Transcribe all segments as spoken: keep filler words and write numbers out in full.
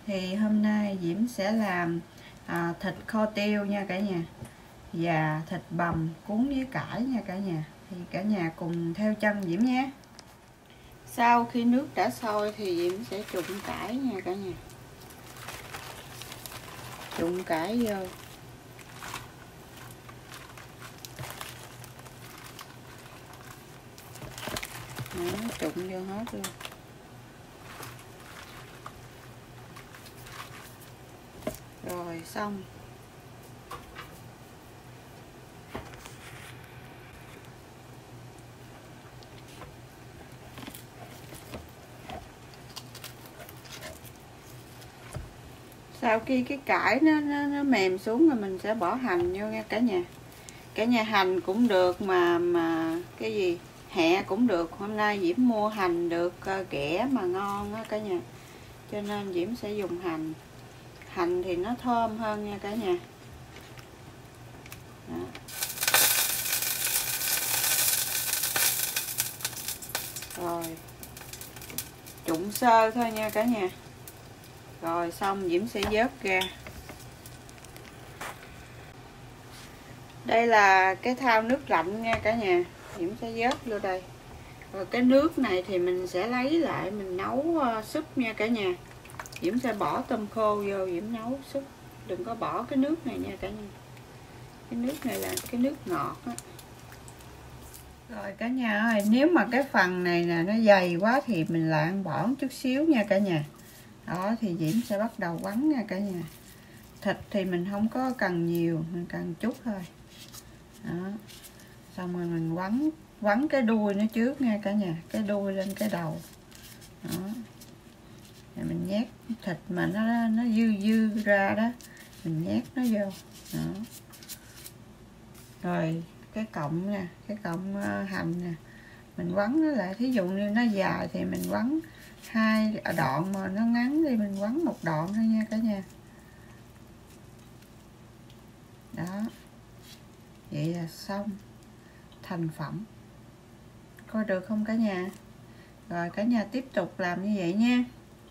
Thì hôm nay Diễm sẽ làm à, thịt kho tiêu nha cả nhà, và thịt bằm cuốn với cải nha cả nhà. Thì cả nhà cùng theo chân Diễm nhé. Sau khi nước đã sôi thì Diễm sẽ trụng cải nha cả nhà. Trụng cải vô. Đó, trụng vô hết luôn. Rồi xong. Sau khi cái cải nó, nó, nó mềm xuống rồi mình sẽ bỏ hành vô nha cả nhà. Cả nhà hành cũng được mà mà cái gì hẹ cũng được. Hôm nay Diễm mua hành được ghẻ mà ngon á cả nhà, cho nên Diễm sẽ dùng hành. Hành thì nó thơm hơn nha cả nhà. Đó. Rồi trụng sơ thôi nha cả nhà. Rồi xong Diễm sẽ vớt ra. Đây là cái thau nước lạnh nha cả nhà. Diễm sẽ vớt vô đây. Rồi cái nước này thì mình sẽ lấy lại mình nấu uh, súp nha cả nhà. Diễm sẽ bỏ tôm khô vô Diễm nấu súp. Đừng có bỏ cái nước này nha cả nhà. Cái nước này là cái nước ngọt á. Rồi cả nhà ơi, nếu mà cái phần này nè nó dày quá thì mình lại bỏ chút xíu nha cả nhà. Đó thì Diễm sẽ bắt đầu quấn nha cả nhà. Thịt thì mình không có cần nhiều, mình cần chút thôi. Đó. Xong rồi mình quấn quấn cái đuôi nó trước nha cả nhà, cái đuôi lên cái đầu. Đó. Rồi mình nhét thịt mà nó nó dư dư ra đó, mình nhét nó vô. Đó. Rồi cái cọng nè, cái cọng hành nè, mình quấn nó lại. Thí dụ như nó dài thì mình quấn hai đoạn, mà nó ngắn thì mình quấn một đoạn thôi nha cả nhà. Đó, vậy là xong thành phẩm. Coi được không cả nhà? Rồi cả nhà tiếp tục làm như vậy nha.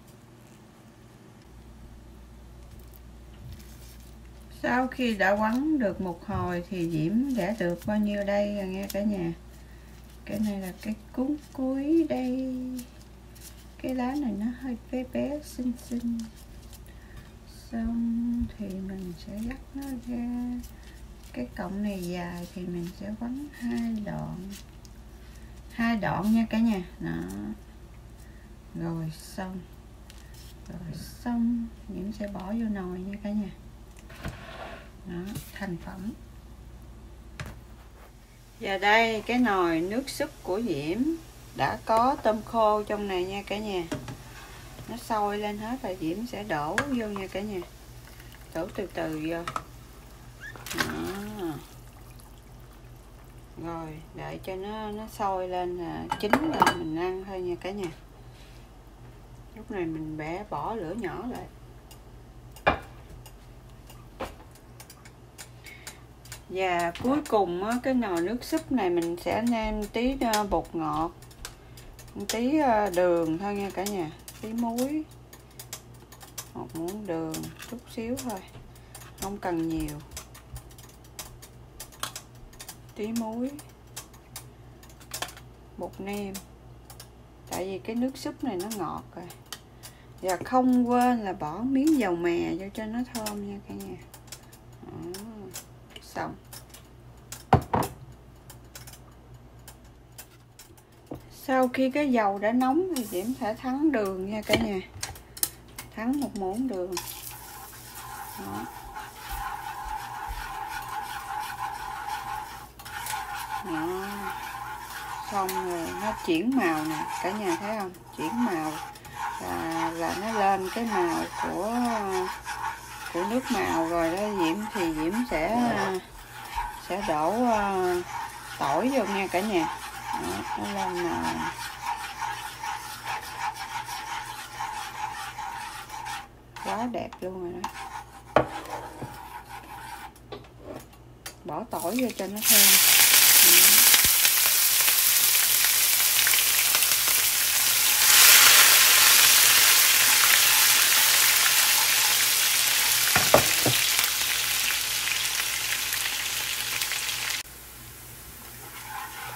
Sau khi đã quấn được một hồi thì Diễm đã được bao nhiêu đây rồi nghe cả nhà. Cái này là cái cuốn cuối đây. Cái lá này nó hơi bé bé xinh xinh. Xong thì mình sẽ dắt nó ra. Cái cọng này dài thì mình sẽ quấn hai đoạn. Hai đoạn nha cả nhà. Đó. Rồi xong. Rồi xong Diễm sẽ bỏ vô nồi nha cả nhà. Đó, thành phẩm. Và đây cái nồi nước súp của Diễm đã có tôm khô trong này nha cả nhà. Nó sôi lên hết rồi Diễm sẽ đổ vô nha cả nhà. Đổ từ từ vô. Đó. Rồi đợi cho nó nó sôi lên là chín rồi mình ăn thôi nha cả nhà. Lúc này mình bẻ bỏ lửa nhỏ lại. Và cuối cùng cái nồi nước súp này mình sẽ nêm tí bột ngọt, tí đường thôi nha cả nhà, tí muối, một muỗng đường, chút xíu thôi, không cần nhiều, tí muối, bột nêm, tại vì cái nước súp này nó ngọt rồi. Và không quên là bỏ miếng dầu mè vô cho nó thơm nha cả nhà. Đó. Xong. Sau khi cái dầu đã nóng thì Diễm sẽ thắng đường nha cả nhà. Thắng một muỗng đường. Đó. Đó. Xong rồi nó chuyển màu nè, cả nhà thấy không? Chuyển màu là, là nó lên cái màu của của nước màu rồi đó. Diễm thì Diễm sẽ sẽ đổ uh, tỏi vô nha cả nhà. Đó, nó lên màu quá đẹp luôn rồi đó. Bỏ tỏi vô cho nó thơm. Đó.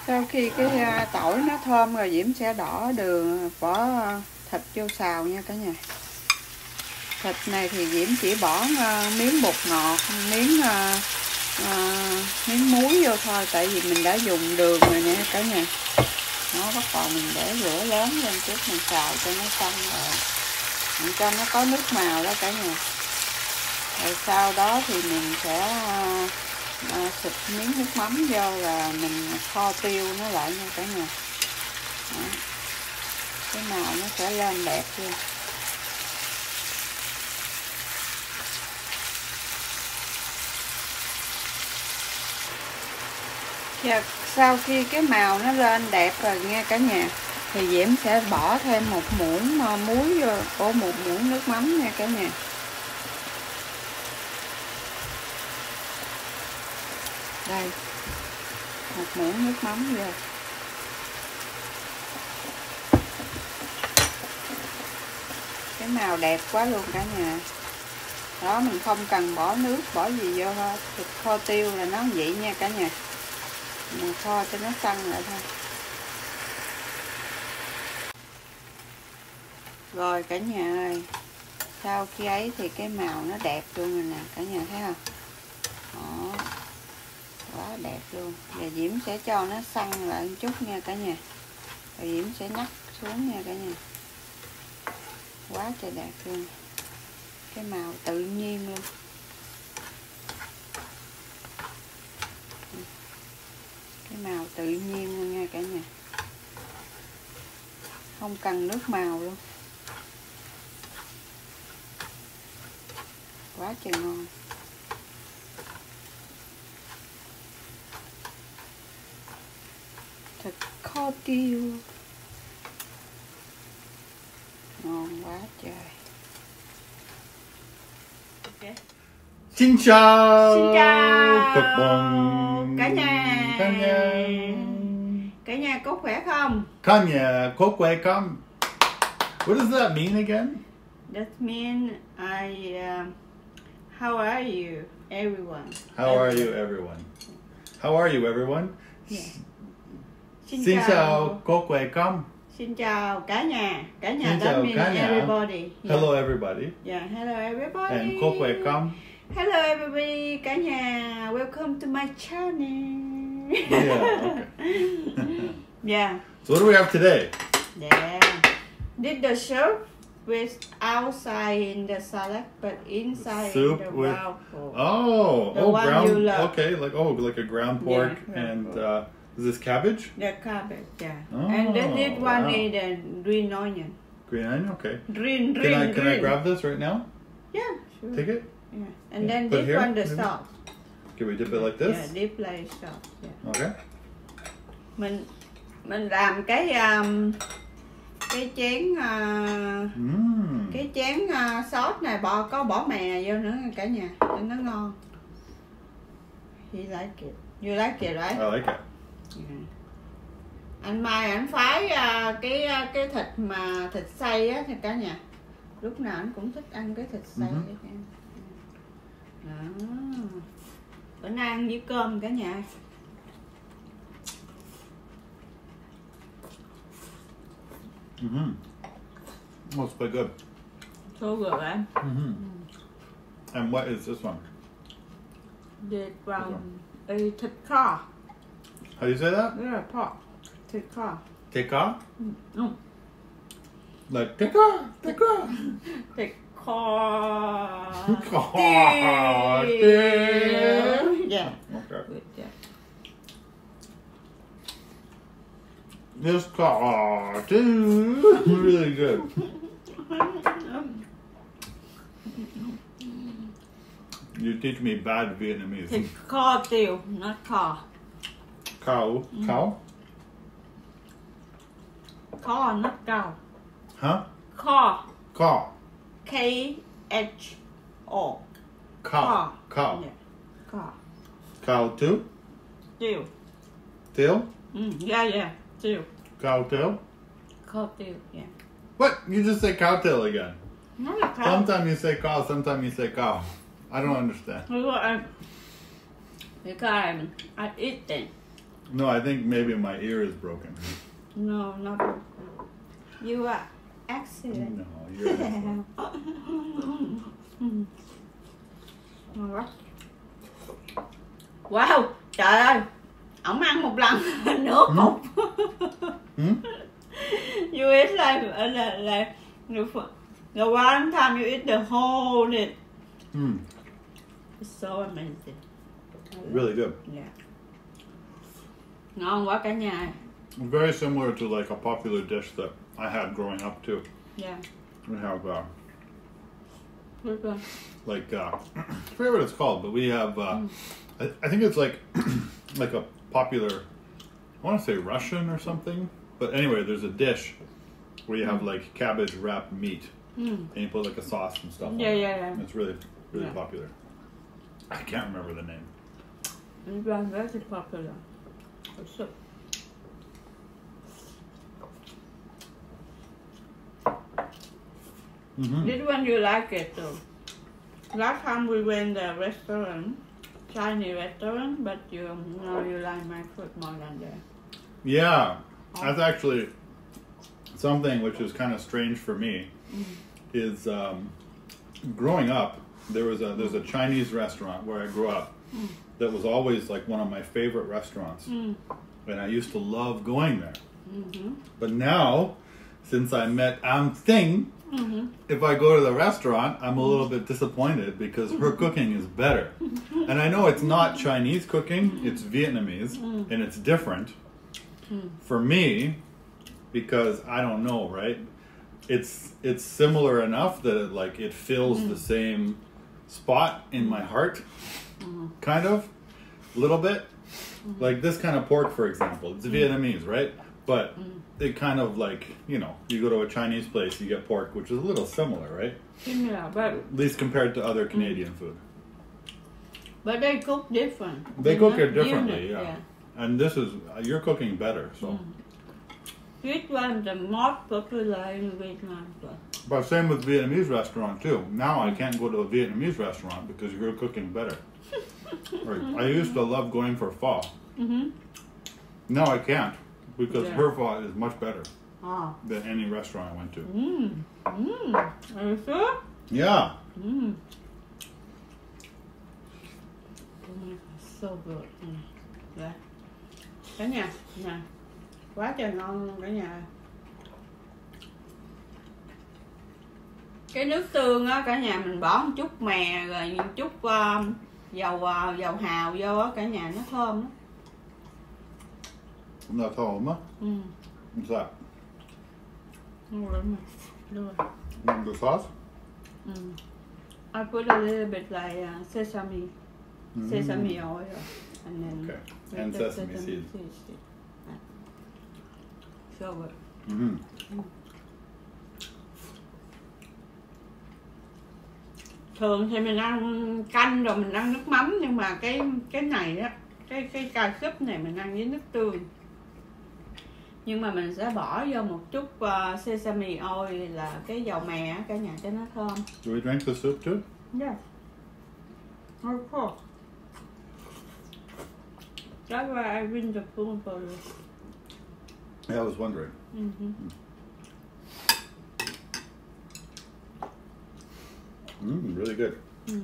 Sau khi cái tỏi nó thơm rồi Diễm sẽ đổ đường, bỏ thịt vô xào nha cả nhà. Thịt này thì Diễm chỉ bỏ miếng bột ngọt, miếng uh, miếng muối vô thôi, tại vì mình đã dùng đường rồi nha cả nhà. Nó bắt đầu mình để lửa lớn lên chút, mình xào cho nó xong rồi mình cho nó có nước màu đó cả nhà. Rồi sau đó thì mình sẽ à, xịt miếng nước mắm vô là mình kho tiêu nó lại nha cả nhà. Đó. Cái màu nó sẽ lên đẹp luôn. Và sau khi cái màu nó lên đẹp rồi nha cả nhà, thì Diễm sẽ bỏ thêm một muỗng muối vô, của một muỗng nước mắm nha cả nhà. Đây, một muỗng nước mắm vô. Cái màu đẹp quá luôn cả nhà. Đó, mình không cần bỏ nước, bỏ gì vô thôi. Thịt kho tiêu là nó vậy nha cả nhà. Mình kho cho nó săn lại thôi. Rồi cả nhà ơi, sau khi ấy thì cái màu nó đẹp luôn rồi nè cả nhà thấy không? Đó, quá đẹp luôn. Và Diễm sẽ cho nó săn lại một chút nha cả nhà. Rồi Diễm sẽ nhắc xuống nha cả nhà. Quá trời đẹp luôn. Cái màu tự nhiên luôn. Cái màu tự nhiên luôn nha cả nhà. Không cần nước màu luôn. Quá trời ngon. Thịt kho tiêu ngon quá trời. Okay. Xin chào. Xin chào cả nhà. Cả nhà. Cả nhà có khỏe không? Cả nhà có khỏe không? What does that mean again? That means I. Uh, how are you, everyone? How everyone. are you, everyone? How are you, everyone? Yeah. Xin, Xin chào. chào, có khỏe không? Xin chào cả nhà. Cả nhà Xin đó chào means cả nhà. everybody. Yeah. Hello, everybody. Yeah, hello everybody. And có khỏe không? Hello everybody, cả nhà. Welcome to my channel. Yeah, okay. Yeah. So what do we have today? Yeah. Did the soup with outside in the salad, but inside Soup in the with- brown pork. Oh, The oh, one ground. you love. Okay, like oh, like a ground pork, Yeah, ground and pork. uh, is this cabbage? The cabbage, yeah. Oh, And then this one wow. is the green onion. Green onion. Okay. Green, green, Can I can green. I grab this right now? Yeah, sure. Take it. Yeah. And Yeah. then Put this here, one the maybe? sauce. Can we dip it like this? Yeah, deep like sauce. Yeah. Okay. Mình mình làm cái um, cái chén uh, Mmm. cái chén uh, sốt này bỏ có bỏ mè vô nữa cả nhà cho nó ngon. You like it? You like it, right? I like it. Yeah. Anh Mai anh phái uh, cái uh, cái thịt mà thịt xay á thì cả nhà. Lúc nào anh cũng thích ăn cái thịt xay. Ừ. Đó. Bữa nay ăn với cơm cả nhà. Mm-hmm. Oh, it's quite good. So good, right? Mm-hmm. And what is this one? Thịt um, ê, thịt kho. How do you say that? Rất là pork. Thịt kho. Teka? Ừ. Like teka, teka. Thịt kho. Kho. Tiêu. Yeah. Okay. Good, yeah. This car too. Really good. You teach me bad Vietnamese. Thịt kho tiêu, not kho. Cow. Cow? Kho, not cow. Huh? Kho. Cow. K H O. Cow. Cow. Yeah. Kho. Cow too? Tiêu. Tail? Mm, yeah, yeah. Tiêu. Cow tail? Kho tiêu, yeah. What? You just say cow tail again. Nó là kho. Sometimes you say cow, sometimes you say cow. I don't understand. Because I, because I, I eat them. No, I think maybe my ear is broken. No, not broken. You are accident. No, you're excellent. Ngon quá. Wow, trời ơi, ổng ăn một lần nửa cục. Hmm? You eat like like like the one time you eat the whole it. Mm. It's so amazing. Really good. Yeah. Ngon quá cả nhà. Very similar to like a popular dish that I had growing up too. Yeah. We have uh, Good one. like uh, I forget what it's called, but we have. Uh, Mm. I, I think it's like like a popular. I want to say Russian or something, but anyway, there's a dish where you have like cabbage wrapped meat, Mm. and you put like a sauce and stuff. Yeah, on it. yeah, yeah. It's really really Yeah. popular. I can't remember the name. This one very popular. Also. Mm-hmm. This one you like it too. Last time we went the restaurant, Chinese restaurant, but you know you like my food more than there. Yeah, that's actually something which is kind of strange for me. Mm. Is um, growing up, there was a there's a Chinese restaurant where I grew up Mm. that was always like one of my favorite restaurants, Mm. and I used to love going there. Mm-hmm. But now, since I met Am Thing, Mm-hmm. if I go to the restaurant, I'm a little bit disappointed because her cooking is better. And I know it's not Chinese cooking, it's Vietnamese, Mm. and it's different. Mm. For me, because I don't know, right? It's it's similar enough that it like it fills Mm. the same spot in my heart, Mm. kind of, a little bit. Mm. Like this kind of pork, for example, it's Vietnamese, right? But Mm. it kind of like, you know, you go to a Chinese place, you get pork, which is a little similar, right? Similar, but At least compared to other Canadian food. but they cook different. They You cook know? it differently, Unit, yeah. And this is, you're cooking better, so. Mm. This one the most popular in Vietnam. But But same with Vietnamese restaurant too. Now I can't go to a Vietnamese restaurant because you're cooking better. Right. I used to love going for pho. mm-hmm. Now I can't because Yeah. her pho is much better Ah. than any restaurant I went to. Mm. Mm. Are you sure? Yeah. Mm. Mm. So good. Mm. Dạ. Cả nhà, nè, quá trời ngon luôn cả nhà. Cái nước tương á cả nhà mình bỏ một chút mè rồi một chút uh, dầu uh, dầu hào vô á cả nhà, nó thơm lắm. Not home, huh? Ừ. What's that? Ngon lắm mà. Đưa. Mm, the sauce? Ừ. I put a little bit like uh, sesame, Mm. sesame oil, and then Okay. with And the sesame seeds. seeds. Yeah. So good. Mm-hmm. Thường thì mình ăn canh rồi mình ăn nước mắm, nhưng mà cái cái này á, cái cái cà súp này mình ăn với nước tương. Nhưng mà mình sẽ bỏ vô một chút uh, sesame oil là cái dầu mè á cả nhà cho nó thơm. Do we drink the soup too? Yeah. Of course. That's why I bring the spoon for you. Yeah, I was wondering. Mm-hmm. Mm, really good. Mm.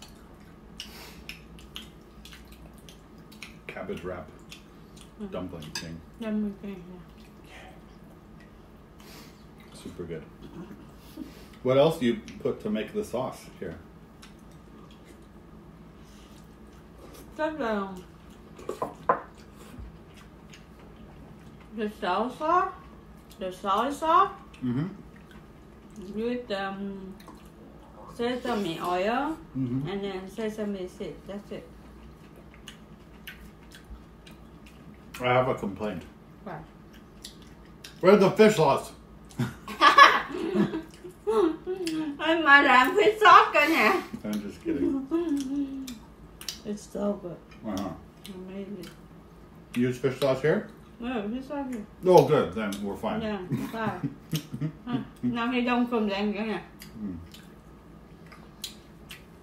Cabbage wrap Mm. dumpling thing. Then we can, yeah. Super good. What else do you put to make the sauce here? That's the the soy sauce, the soy sauce Mm-hmm. with um, sesame oil Mm-hmm. and then sesame seed. That's it. I have a complaint. Right. Where's the fish sauce? Anh mà làm fish sauce cả nhà. I'm just kidding. It's so good. Uh-huh. Amazing. You use fish sauce here? No, fish sauce here. Oh, good. Then we're fine. Yeah, fine. Huh. Now he don't come down cả nhà. Mm.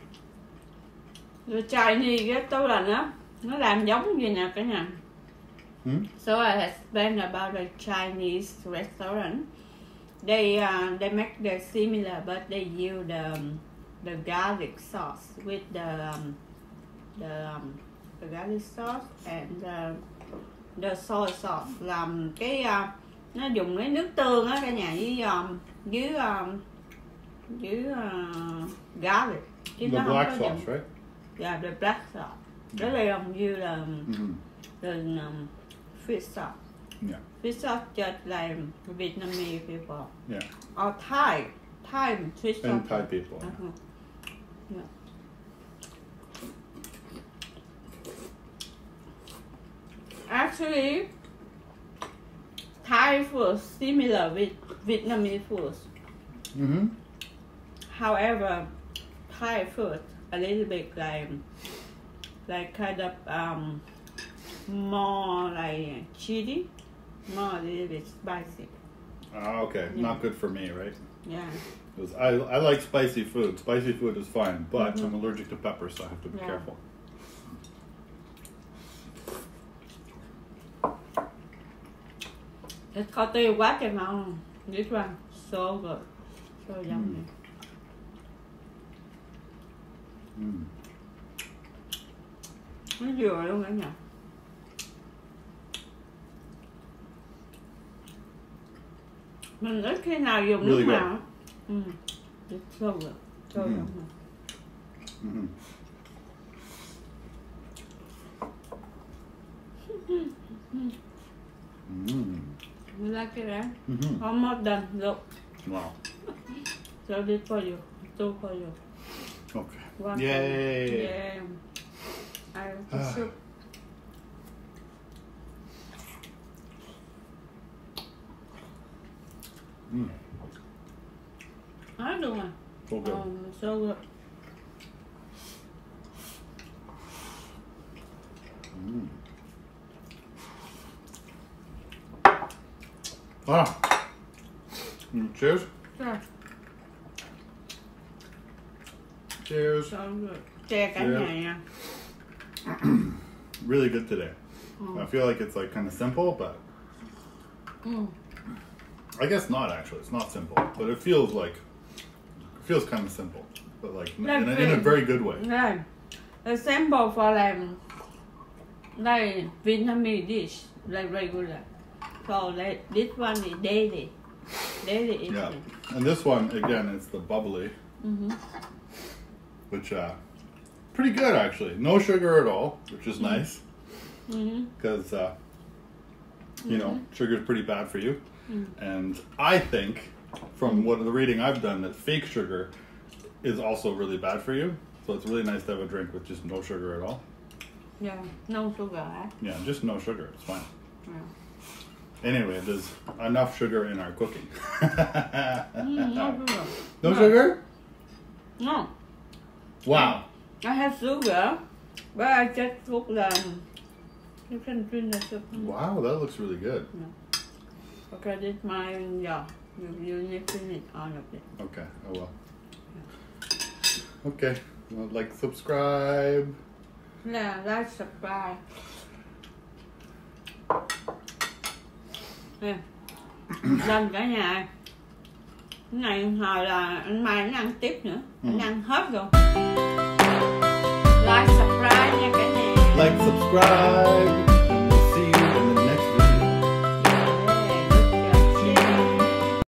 The Chinese cái tố lành á, nó làm giống gì nè cả nhà. Hmm? So I explained about the Chinese restaurant. They uh, they make the similar, but they use the um, the garlic sauce with the um, the um, the garlic sauce and the, the soy sauce. Làm cái uh, nó dùng cái nước tương á cả nhà với um, với um, với uh, garlic. Chứ The nó không black có sauce, dùng- right? Yeah, the black sauce. Đó là dùng như là Mm-hmm. the um, fish sauce. Yeah. Fish sauce just like Vietnamese people Yeah. or Thai, Thai fish sauce. And Thai people. Uh-huh. Yeah. Actually, Thai food similar with Vietnamese food. Mm-hmm. However, Thai food a little bit like like kind of um more like chili, more a little bit spicy. Ah, okay. Yeah. Not good for me, right? Yeah. 'Cause I, I like spicy food. Spicy food is fine, but Mhm. I'm allergic to pepper, so I have to be Yeah. careful. Cái kho tiêu quá trời ngon. This one so good, so yummy. Mm. Nó vừa luôn cả nhà. Mình ít khi nào dùng Really nước good. nào. Ừ. It's so good, so Mm. yummy. Mm-hmm. Mm. You like it, right? Mm-hmm. Almost done. Look, Wow. so this for you, two for you. Okay. One for Yay. you. Yeah. I Ah. soup. Mm. I don't want. So good. Um, so good. Mm. Ah. Mm, cheers. Yeah, Cheers. so good. Chè cả Yeah. nhà nha. Really good today. Mm. I feel like it's like kind of simple, but Mm. I guess not actually. It's not simple, but it feels like it feels kind of simple, but like in, Like a, in a very- very good way. Yeah. The sample for like like Vietnamese dish, like regular. So like this one is daily, daily eating. Yeah. And this one again, it's the bubbly, Mm-hmm. which uh, pretty good actually. No sugar at all, which is nice Mm-hmm. because uh, you know sugar is pretty bad for you. Mm. And I think, from what the reading I've done, that fake sugar is also really bad for you. So it's really nice to have a drink with just no sugar at all. Yeah, no sugar. Eh? Yeah, just no sugar. It's fine. Yeah. Anyway, there's enough sugar in our cooking. Mm, no sugar. No sugar? No, Wow. I have sugar, but I just cook the. You can drink the soup. Wow, that looks really good. Okay, this my yeah. You you need to finish all of it. Okay, I will. Okay, well, like, subscribe. Yeah, like subscribe. Nè, lên cả nhà. Cái này hồi là anh Mai nó ăn tiếp nữa. Anh Ừ. ăn hết rồi. Like subscribe nha cả nhà. Like, subscribe.